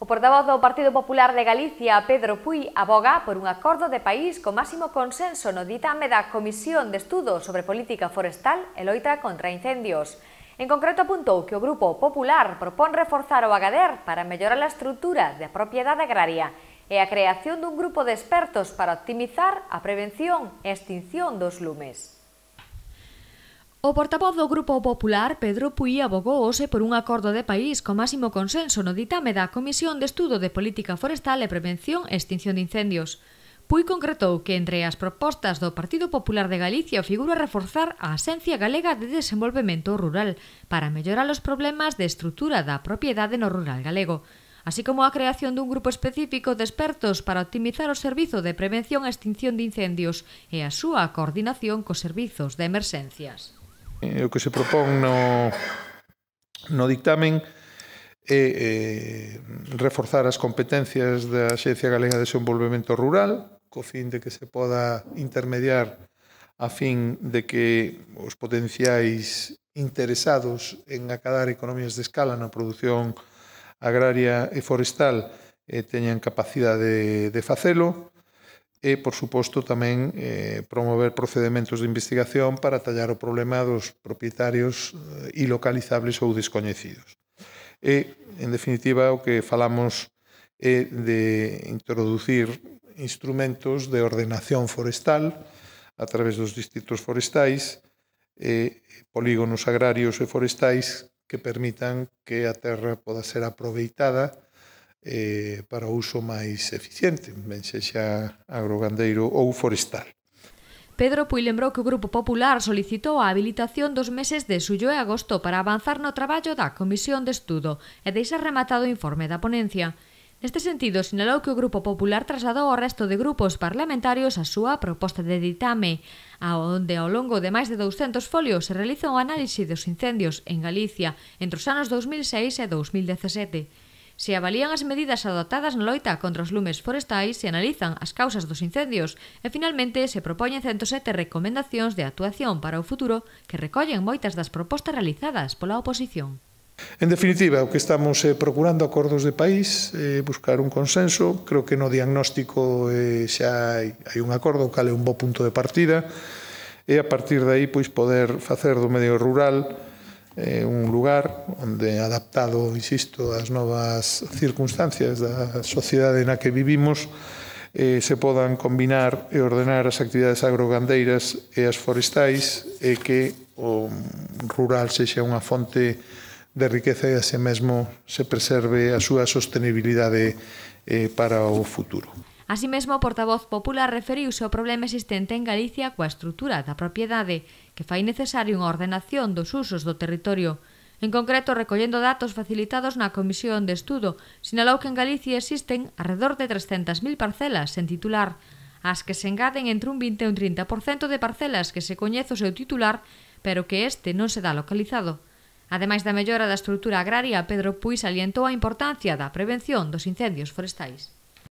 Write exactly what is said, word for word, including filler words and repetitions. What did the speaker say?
O portavoz do Partido Popular de Galicia, Pedro Puy, aboga por un acordo de país co máximo consenso no ditame da Comisión de Estudo sobre Política Forestal e Loita contra Incendios. En concreto apuntou que o Grupo Popular propón reforzar o Agader para mellorar a estrutura da propiedade agraria e a creación dun grupo de expertos para optimizar a prevención e extinción dos lumes. O portavoz do Grupo Popular, Pedro Puy, abogou hoxe por un acordo de país co máximo consenso no ditame da Comisión de Estudo de Política Forestal e Prevención e Extinción de Incendios. Puy concretou que entre as propostas do Partido Popular de Galicia figura reforzar a Axencia Galega de Desenvolvemento Rural para mellorar os problemas de estrutura da propiedade no rural galego, así como a creación dun grupo específico de expertos para optimizar o servizo de prevención e extinción de incendios e a súa coordinación cos servizos de emerxencias. O que se propón no, no dictamen é eh, reforzar as competencias da Axencia Galega de Desenvolvemento Rural co fin de que se poda intermediar a fin de que os potenciais interesados en acadar economías de escala na produción agraria e forestal eh, teñan capacidade de, de facelo. E, por suposto, tamén eh, promover procedementos de investigación para tallar o problema dos propietarios eh, ilocalizables ou descoñecidos. E, en definitiva, o que falamos é de introducir instrumentos de ordenación forestal a través dos distritos forestais e polígonos agrarios e forestais que permitan que a terra poda ser aproveitada Eh, para o uso máis eficiente, ben sexa agrogandeiro ou forestal. Pedro Puy lembrou que o Grupo Popular solicitou a habilitación dos meses de xullo e agosto para avanzar no traballo da Comisión de Estudo e deixar rematado o informe da ponencia. Neste sentido, sinalou que o Grupo Popular trasladou ao resto de grupos parlamentarios a súa proposta de ditame, onde ao longo de máis de douscentos folios se realiza un análise dos incendios en Galicia entre os anos dous mil seis e dous mil dezasete. Se avalían as medidas adoptadas na loita contra os lumes forestais, se analizan as causas dos incendios e, finalmente, se propoñen ciento sete recomendacións de actuación para o futuro que recollen moitas das propostas realizadas pola oposición. En definitiva, o que estamos eh, procurando acordos de país, eh, buscar un consenso. Creo que no diagnóstico eh, xa hai, hai un acordo, cal é un bo punto de partida, e a partir de aí pois, poder facer do medio rural eh, un lugar onde, adaptado, insisto, ás novas circunstancias da sociedade na que vivimos, eh, se podan combinar e ordenar as actividades agrogandeiras e as forestais e que o rural sexa unha fonte de riqueza e así mesmo se preserve a súa sostenibilidade eh, para o futuro. Así mesmo, o portavoz popular referiuse ao problema existente en Galicia coa estrutura da propiedade, que fai necesario unha ordenación dos usos do territorio. En concreto, recollendo datos facilitados na Comisión de Estudo, sinalou que en Galicia existen arredor de trescentas mil parcelas sen titular, ás que se engaden entre un vinte e un trinta por cento de parcelas que se coñece o seu titular, pero que este non se dá localizado. Ademais da mellora da estrutura agraria, Pedro Puy salientou a importancia da prevención dos incendios forestais.